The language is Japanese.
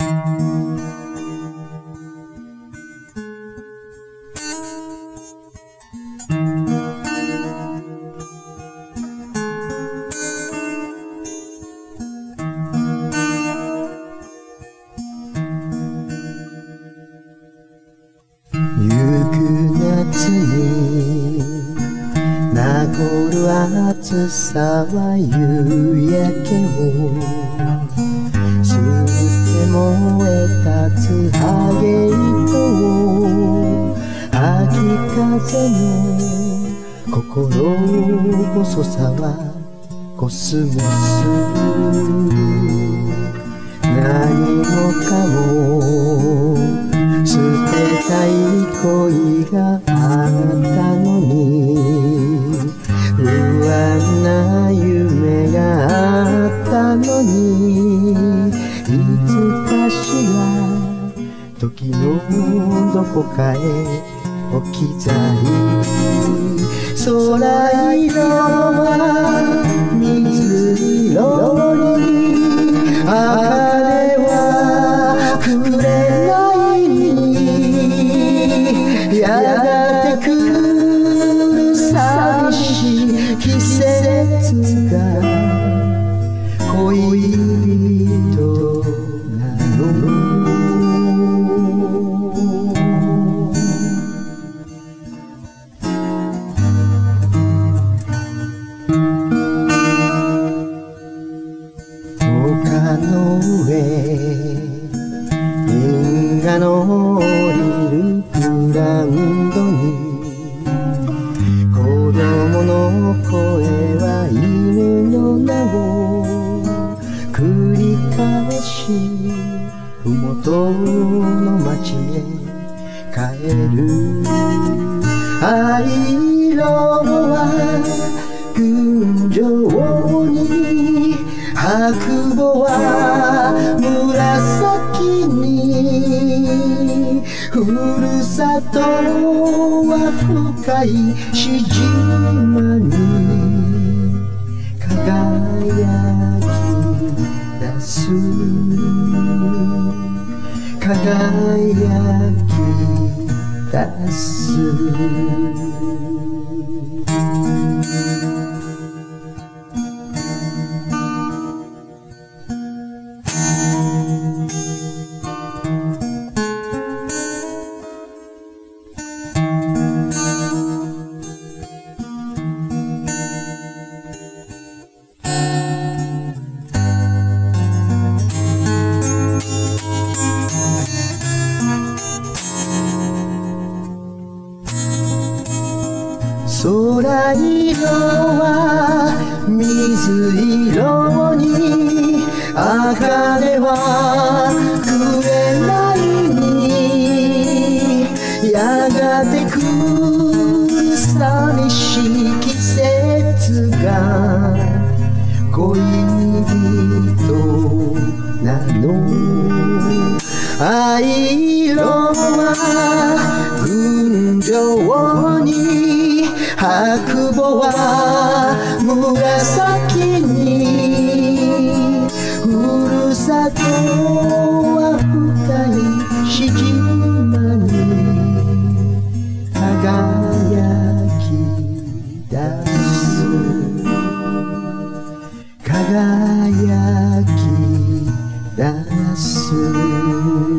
ゆく夏に名残る暑さは夕焼けを吸って燃え立つハゲ糸を秋風の心細さはコスモス何もかも捨てたい恋があったのに不安な夢があったのにいつかしら時のどこかへ置き去り空色は水色に茜はくれやがて来る寂しい季節が恋人なの丘の上銀河の降りるグラウンドに子供の声は犬の名を繰り返し麓の町へ帰る藍色は群青に白母は紫にふるさとは深いし島に輝き出す輝き出す空色は水色に茜は紅にやがて来る寂しい季節が恋人なの藍色は群青に白母は紫にふるさとは深いし島に輝き出す輝き出す